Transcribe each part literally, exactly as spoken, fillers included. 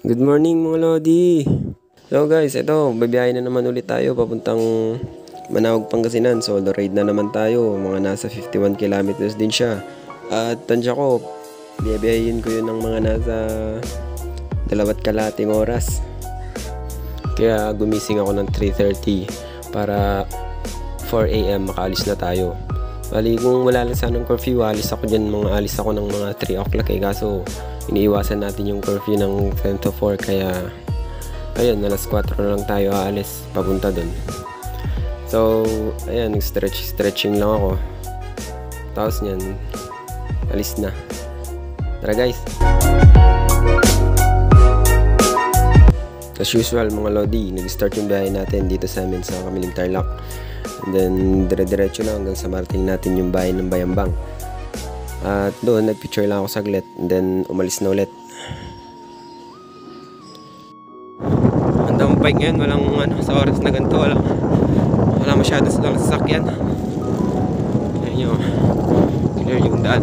Good morning mga Lodi! So guys, ito, babiyahin na naman ulit tayo papuntang Manaoag, Pangasinan. Solo ride na naman tayo, mga nasa fifty-one kilometers din siya. At tansya ko, biyabiyahin ko yun ng mga nasa dalawat kalating oras. Kaya gumising ako ng three thirty para four a m makaalis na tayo. Bali, kung wala lang sanang curfew, alis ako dyan, mga alis ako ng mga three o'clock eh. Kaso, iniiwasan natin yung curfew ng ten to four. Kaya, ayun, alas four na lang tayo aalis, papunta dun. So, ayan, stretch, stretching lang ako. Tapos nyan, alis na. Tara guys! As usual mga Lodi, nag-start yung biyahe natin dito sa amin sa Kamiling Tarlac. And then, dire-diretso na hanggang sa marating natin yung bayan ng Bayambang. At doon, nag-picture lang ako saglit. And then, umalis na ulit. Ang damang bike ngayon. Walang, ano, sa oras na ganito, wala, wala masyado sa sasakyan. Ayan nyo. Clear yung daan.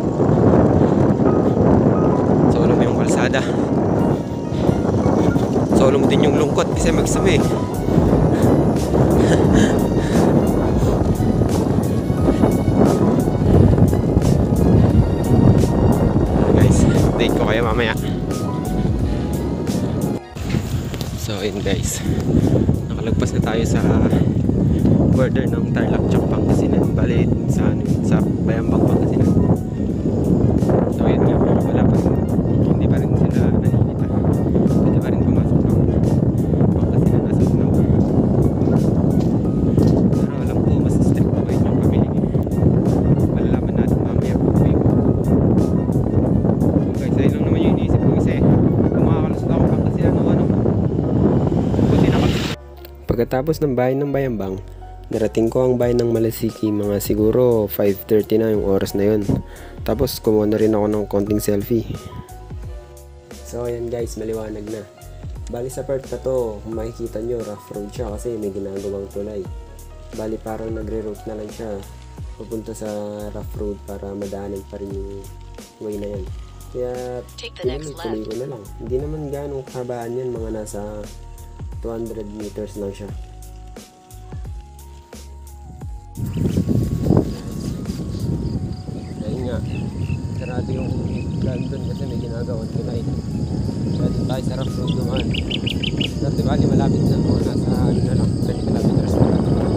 Solo mo yung kalsada. Solo mo din yung lungkot kasi magsama eh. Guys, update ko kayo mamaya. So ayun guys, nakalagpas na tayo sa border ng Tarlac tsaka Pangasinan. Bali sa, sa Bayambang, Pangasinan. So ayun nga, wala pa, hindi pa rin sila naninita. Pwede pa rin pumasok ng Pangasinan as of now. Pero alam ko, mas strict na ba yun yung pamili. Malalaman natin mamaya kung may ko. So guys, ayun lang naman yung iniisip ko kasi kung makakalusot ako Pangasinan o ano, buti na kasi. Pagkatapos ng bayan ng Bayambang, narating ko ang bayan ng Malasiki, mga siguro five thirty na yung oras na yun. Tapos kumuha na rin ako ng konting selfie. So ayan guys, maliwanag na. Bali sa part na to, kung makikita nyo, rough road siya kasi may ginagawang tulay. Bali parang nagre-route na lang siya pupunta sa rough road para madaanan pa rin yung way na yan. Kaya tuloy ko na lang. Hindi naman ganong kabaan yan, mga nasa two hundred meters lang siya. Ayun nga, sarado yung plan dun kasi may ginagawang tulay. Kaya dun tayo sa rough road dumaan. Pero diba, di malapit na mga nasa ano na lang, thirty kilometers pa na dumaan.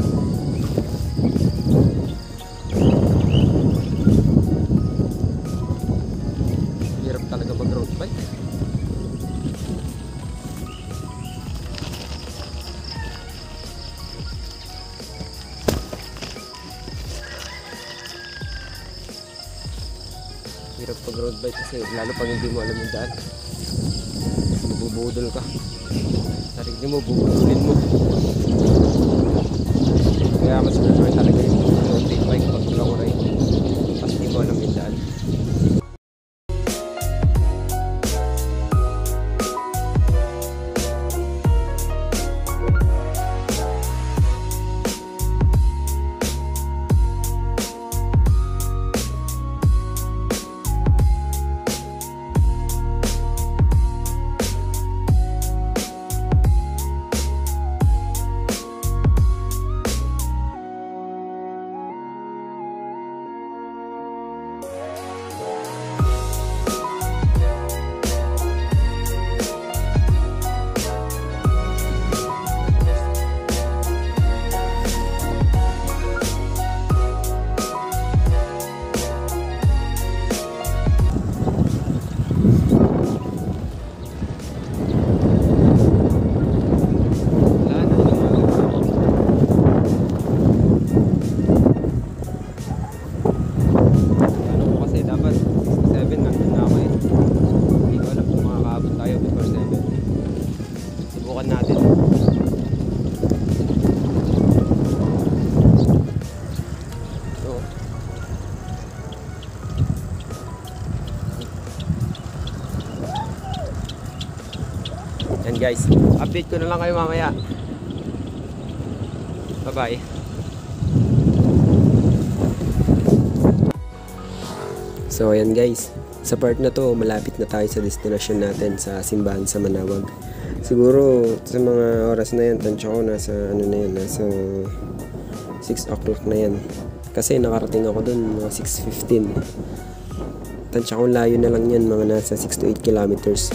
Hirap talaga mag road bike. Hirap pag road bike kasi lalo pag hindi mo alam yung daan, mabubudol ka, sarili mo bubudulin mo. Kaya mas prefer talaga yung road bike pag long ride kasi hindi mo alam yung daan. Natin. So, yan guys, update ko na lang kayo mamaya. Bye bye. So ayan guys, Sa part na to, malapit na tayo sa destinasyon natin sa simbahan sa Manaoag. Siguro sa mga oras na yan, tansya ko nasa ano na yan, nasa six o'clock na yan. Kasi nakarating ako dun mga six fifteen. Tansya ko layo na lang yan, mga nasa six to eight kilometers.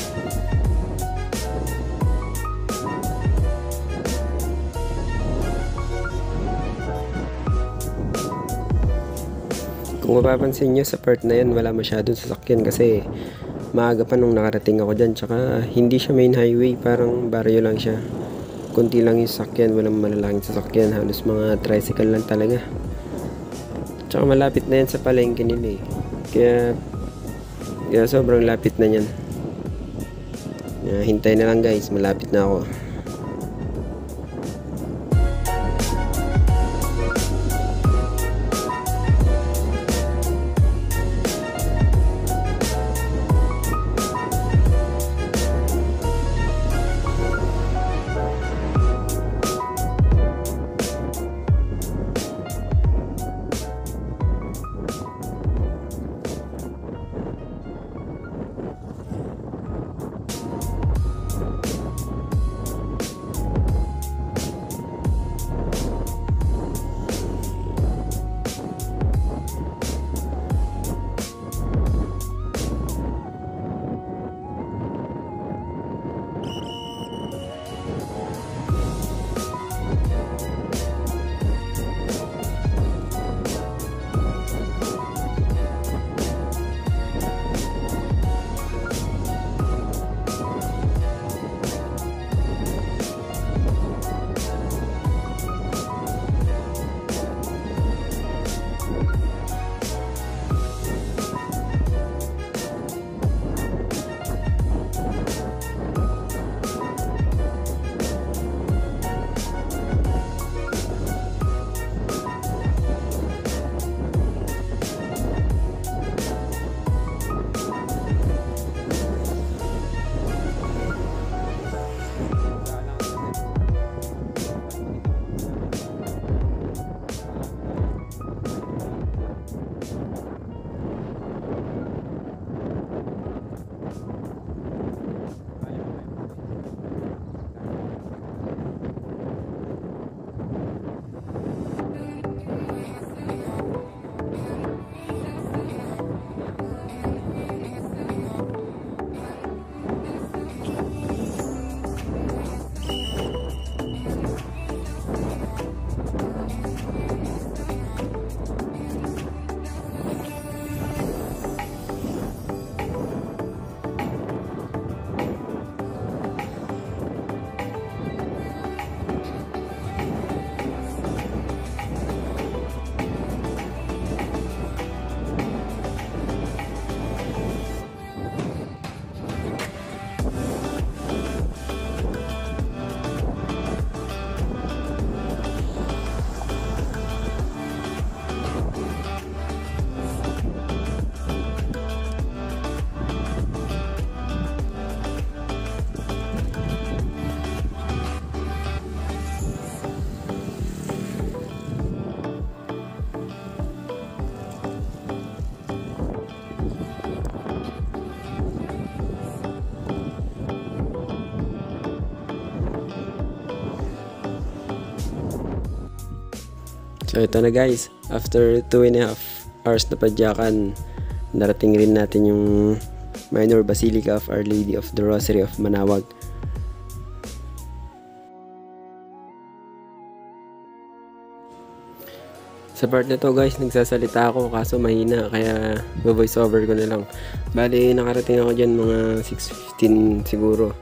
Kung mapapansin nyo sa part na yan, wala masyadong sasakyan kasi maaga pa nung nakarating ako dyan. Tsaka hindi siya main highway, parang baryo lang siya. Kunti lang yung sasakyan, walang malalaking sasakyan, halos mga tricycle lang talaga. Tsaka malapit na yan sa palengke nila eh. Kaya, kaya sobrang lapit na yan. Uh, hintay na lang guys, malapit na ako. So ito na guys, after two and a half hours na padyakan, narating rin natin yung Minor Basilica of Our Lady of the Rosary of Manaoag. Sa part na to guys, nagsasalita ako kaso mahina, kaya voice over ko na lang. Bali, nakarating ako dyan mga six fifteen siguro.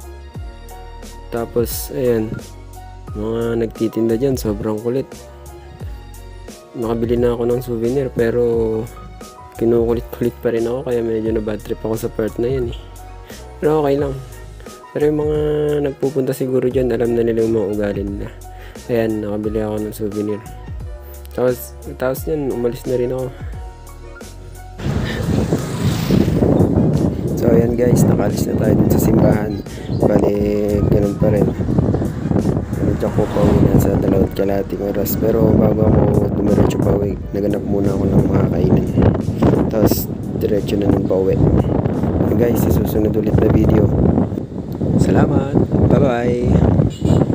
Tapos, ayan, mga nagtitinda dyan, sobrang kulit. Nakabili na ako ng souvenir pero kinukulit-kulit pa rin ako, kaya medyo na bad trip ako sa part na yan eh. Pero okay lang. Pero yung mga nagpupunta siguro dyan, alam na nila yung mga ugali nila. Ayan, nakabili ako ng souvenir. Tapos, tapos yan, umalis na rin ako. So ayan guys, nakalis na tayo dun sa simbahan. Bali, ganun pa rin. Medyo ko pa uwi na sa dalawat kalating oras. Pero bago ako dumiretso pa uwi, naganap muna ako ng mga kainan. Tapos diretso na nang pauwi. Guys, sa susunod ulit na video. Salamat. Bye bye.